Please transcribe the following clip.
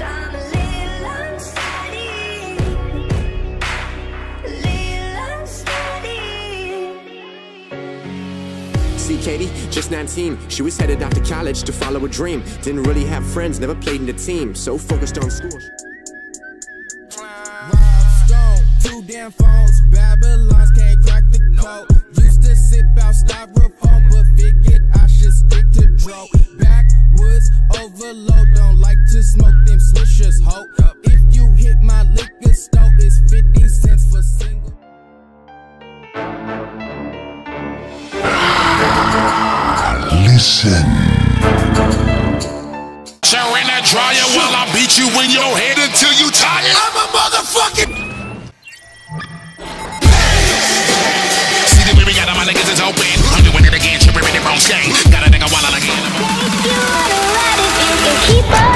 See Katie, just 19, she was headed off to college to follow a dream. Didn't really have friends, never played in the team, so focused on school. Rob Stone, 2 damn phones, Babylons can't crack the code. Used to sip out styrofoam, but figured I should stick to dro. Backwoods overload, don't like to smoke them swishers, ho. If you hit my liquor store, it's 50 cents for single. Listen. Shower in that dryer while I beat you in your head until you tired. I'm a motherfucking. See the way we got them, my niggas is open. I'm doing it again, tripping in the wrong game. Got a nigga while I again. Keep up.